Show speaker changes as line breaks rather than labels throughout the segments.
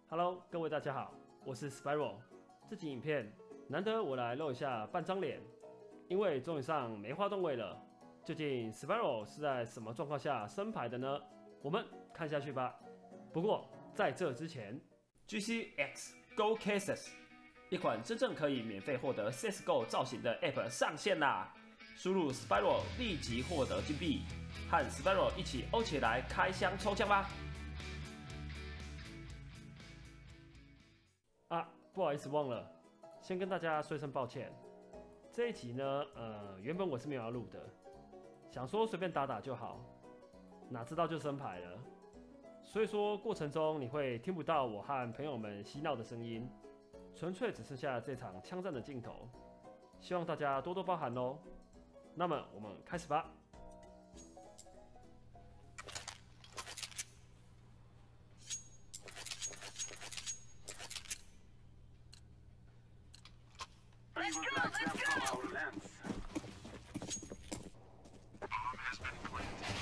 Hello， 各位大家好，我是 Spiral。这集影片难得我来露一下半张脸，因为终于上梅花段位了。究竟 Spiral 是在什么状况下升牌的呢？我们看下去吧。不过在这之前 ，GCX Go Cases 一款真正可以免费获得 CSGO 造型的 App 上线啦！输入 Spiral 立即获得金币，和 Spiral 一起欧起来开箱抽奖吧！不好意思忘了，先跟大家说声抱歉。这一集呢，原本我是没有要录的，想说随便打打就好，哪知道就升牌了。所以说过程中你会听不到我和朋友们嬉闹的声音，纯粹只剩下这场枪战的镜头，希望大家多多包涵喽。那么我们开始吧。
Let's go! Let's go! Bomb has been planted.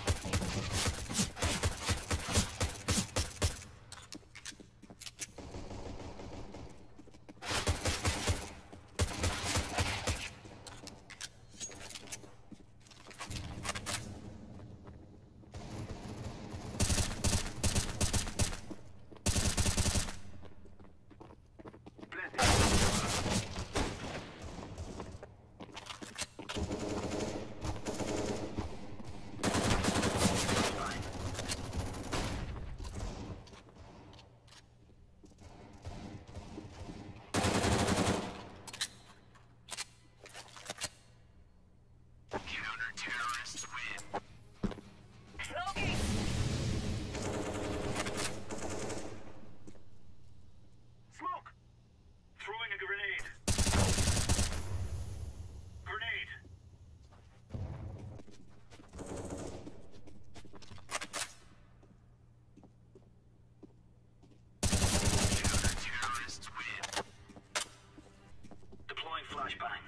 Flashbang.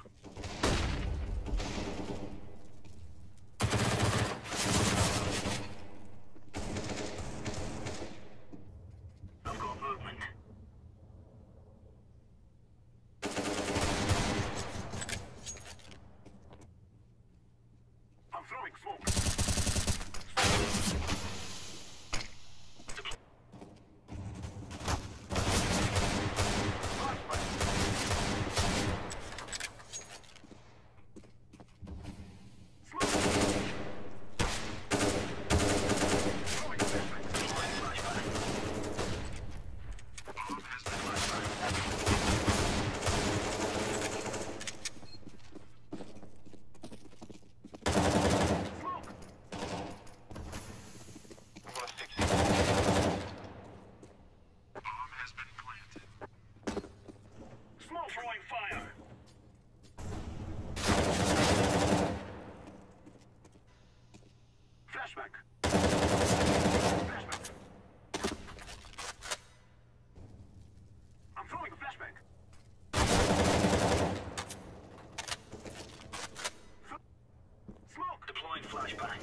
I've got movement. I'm throwing smoke. Throwing fire! Flashback! Flashback! I'm throwing a flashback! Smoke! Deploying flashbang!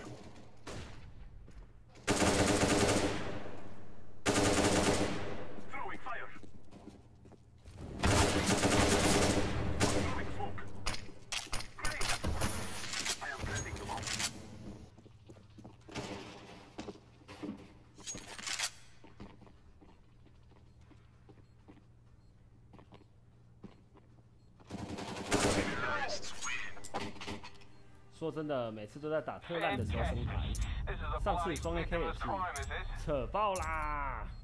Throwing fire! Terrorists win.
说真的，每次都在打特烂的时候升牌，上次双 AK 也是扯爆啦！